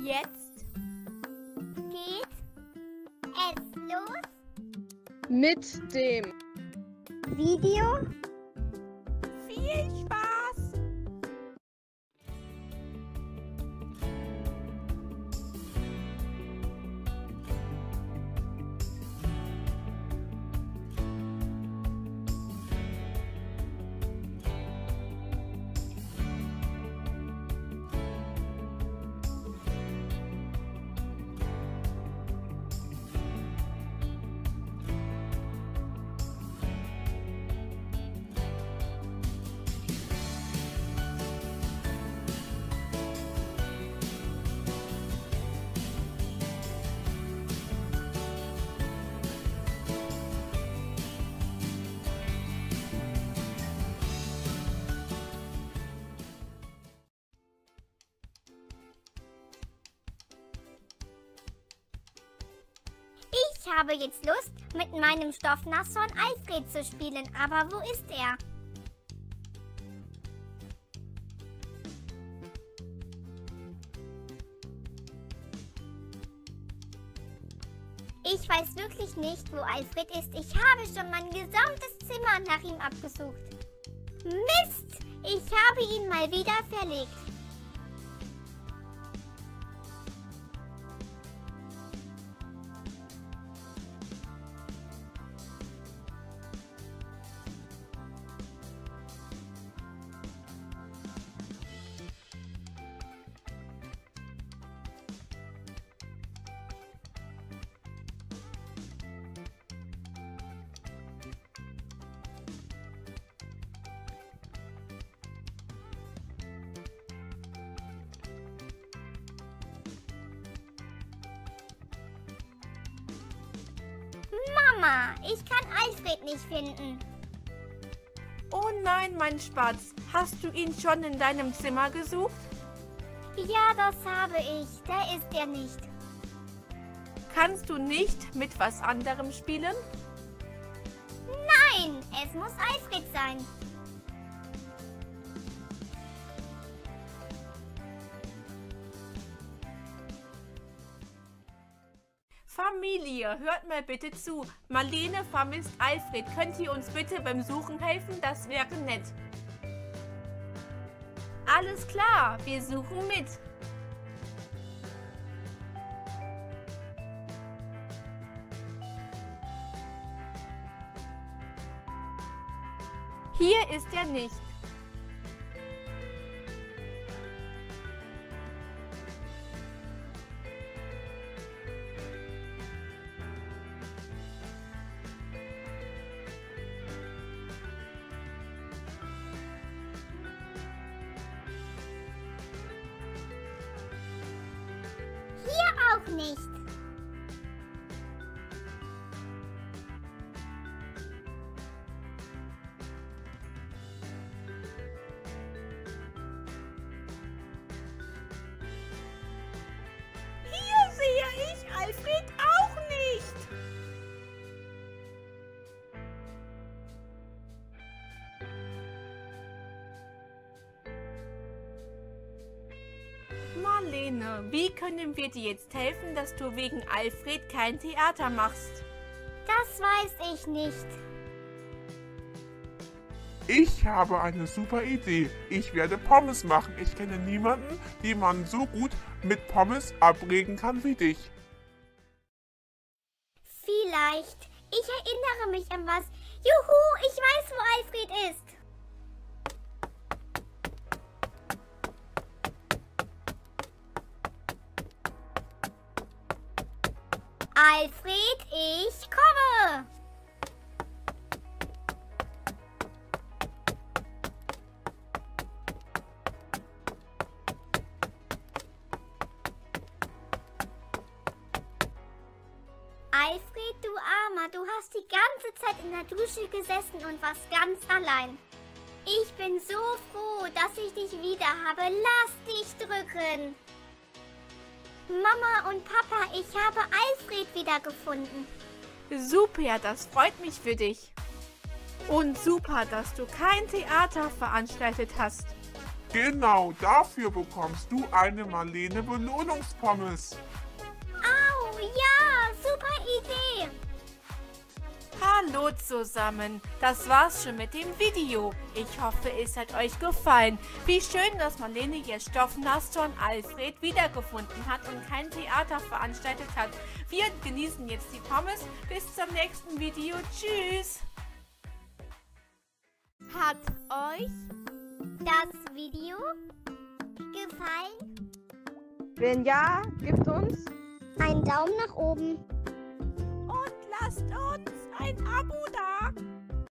Jetzt geht es los mit dem Video. viel Spaß! Ich habe jetzt Lust, mit meinem Stoffnashorn Alfred zu spielen, aber wo ist er? Ich weiß wirklich nicht, wo Alfred ist. Ich habe schon mein gesamtes Zimmer nach ihm abgesucht. Mist! Ich habe ihn mal wieder verlegt. Mama, ich kann Alfred nicht finden. Oh nein, mein Spatz, hast du ihn schon in deinem Zimmer gesucht? Ja, das habe ich. Da ist er nicht. Kannst du nicht mit was anderem spielen? Nein, es muss Alfred sein. Familie, hört mal bitte zu. Marlene vermisst Alfred. Könnt ihr uns bitte beim Suchen helfen? Das wäre nett. Alles klar, wir suchen mit. Hier ist er nicht. Hier auch nicht. Hier sehe ich Alfred auch nicht. Marlene, wie können wir dir jetzt helfen, dass du wegen Alfred kein Theater machst? Das weiß ich nicht. Ich habe eine super Idee. Ich werde Pommes machen. Ich kenne niemanden, die man so gut mit Pommes abregen kann wie dich. Vielleicht. Ich erinnere mich an was. Juhu, ich weiß, wo Alfred ist. Alfred, ich komme. Alfred, du Armer, du hast die ganze Zeit in der Dusche gesessen und warst ganz allein. Ich bin so froh, dass ich dich wieder habe. Lass dich drücken. Mama und Papa, ich habe Alfred wiedergefunden. Super, das freut mich für dich. Und super, dass du kein Theater veranstaltet hast. Genau, dafür bekommst du eine Marlene Belohnungspommes. Au, ja, super Idee. Hallo zusammen, das war's schon mit dem Video. Ich hoffe, es hat euch gefallen. Wie schön, dass Marlene ihr Stoffnastor und Alfred wiedergefunden hat und kein Theater veranstaltet hat. Wir genießen jetzt die Pommes. Bis zum nächsten Video. Tschüss! Hat euch das Video gefallen? Wenn ja, gebt uns einen Daumen nach oben. Und lasst uns ein Abo